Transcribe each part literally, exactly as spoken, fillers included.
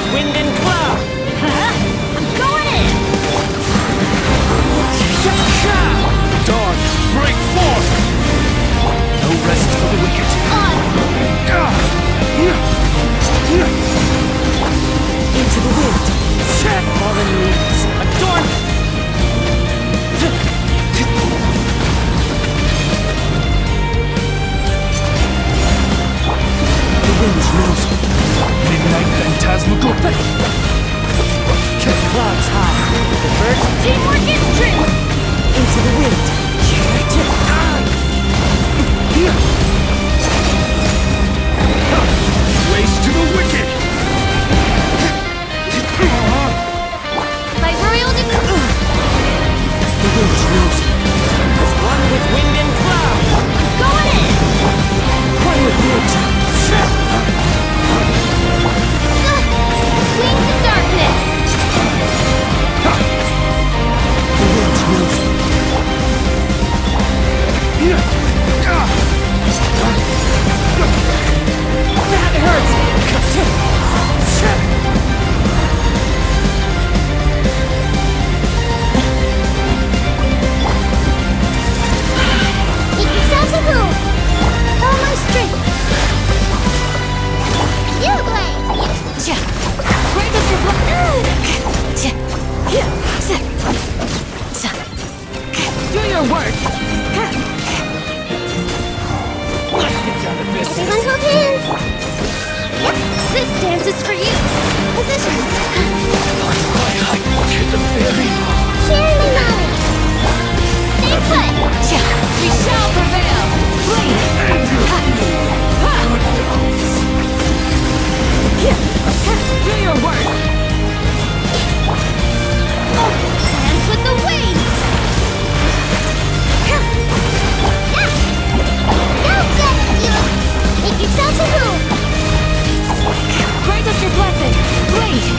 wind and cloud. I'm going in! Dawn, break forth! No rest for the wicked. On! Into the wind. Fallen leaves. Adorn. The wind knows me. Midnight phantasmical thing. Clouds high. The birds Teamwork is true! into the wind. Race to the wicked! By royal decree! The wind knows me. As one with wind and cloud. Going in! One with nature. Wings of darkness! The wind knows me. That hurts! Make yourselves a room! All my strength! You play! Right as your blood. Do your work. Everyone hold hands! Yep, this dance is for you! Positions! Share my knowledge! Stay put! We shall prevail. Please. Do your work. Dance with the waves! Yeah! Now get you! Make yourselves a room! Grant us your blessing. Blade.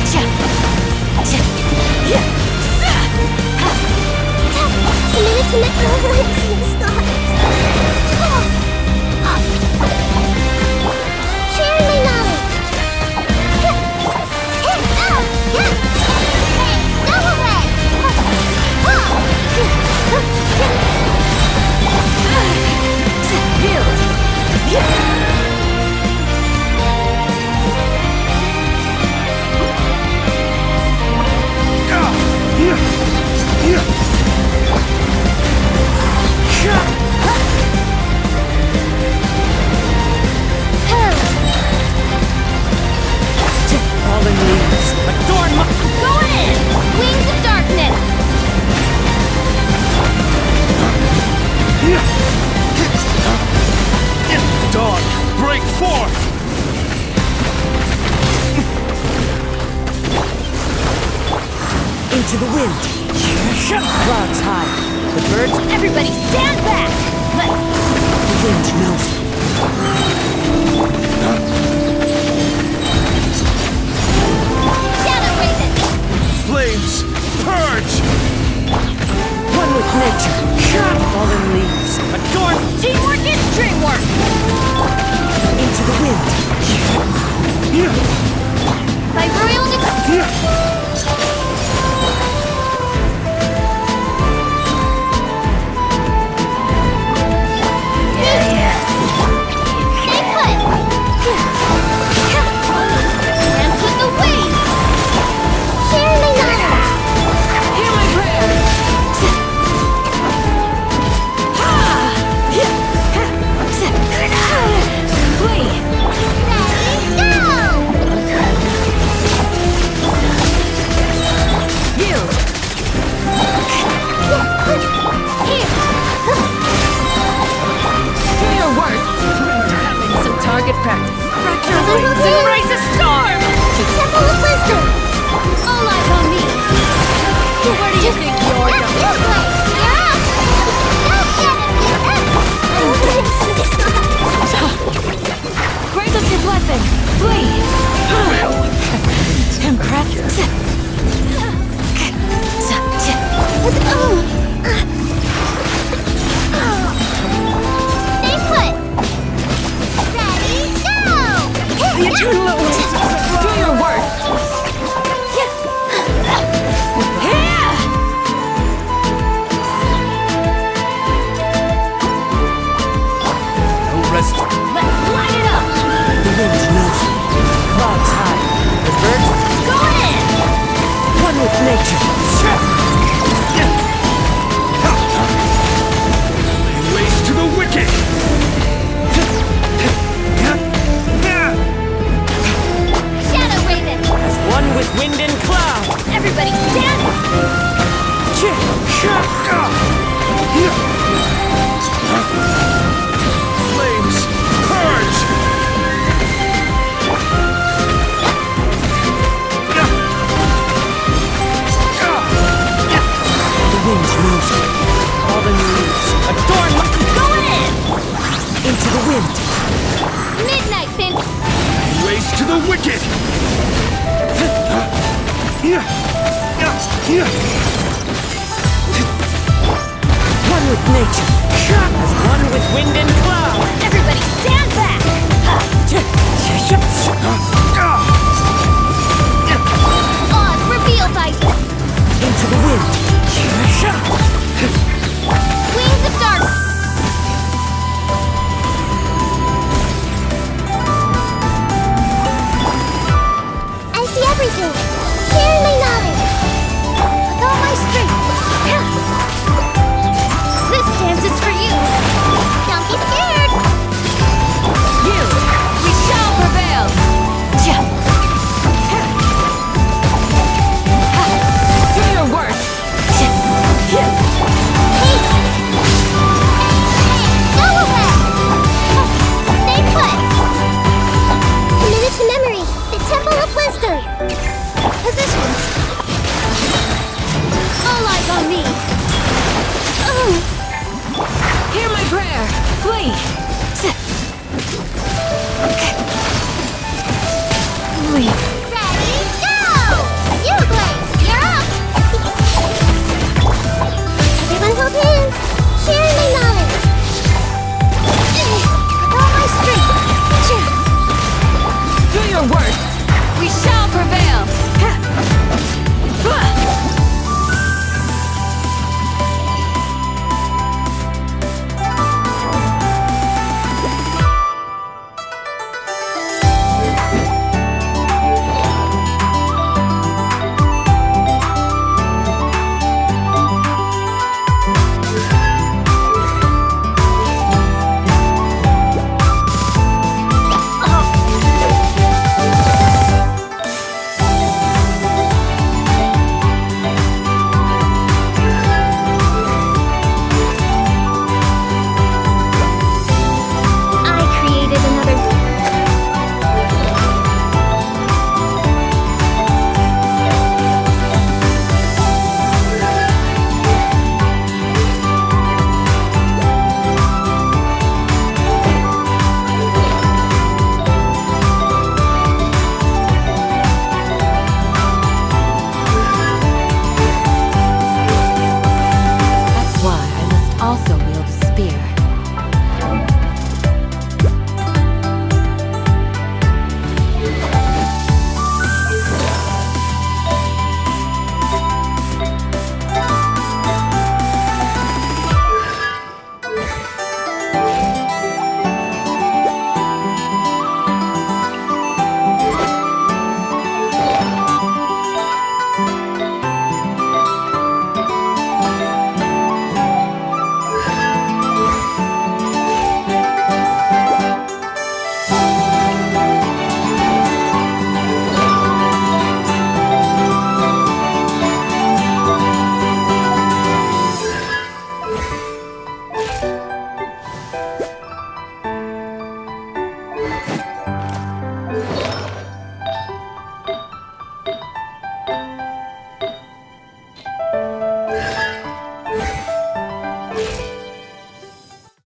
Submit to my elements and stars! Share my knowledge! Hey, go away! Fallen leaves. Adorn my... Going in! Wings of darkness! Dawn, break forth! Into the wind. Clouds high. The birds... Everybody stand back! Let's... The wind knows me. Shadow Raven! Flames, purge! One with nature. Fallen leaves. Adorn. Teamwork is dreamwork! Into the wind. By royal decree! Stay put! Dance with the waves! Share my knowledge! Hear my prayer. Flee. Ready, go! the wind. Midnight pin. Race to the wicked! One with nature, as one with wind and cloud. Everybody stand back. Oz, reveal fight. Into the wind. Wings of dark. I see everything. Share my knowledge. With all my strength. This dance is for you. Don't be scared. You, we shall prevail. Do your work. Hey! Hey! Go ahead! Stay put! Committed to memory, the Temple of Wisdom. Positions. All eyes on me. Oh. Hear my prayer. Flee.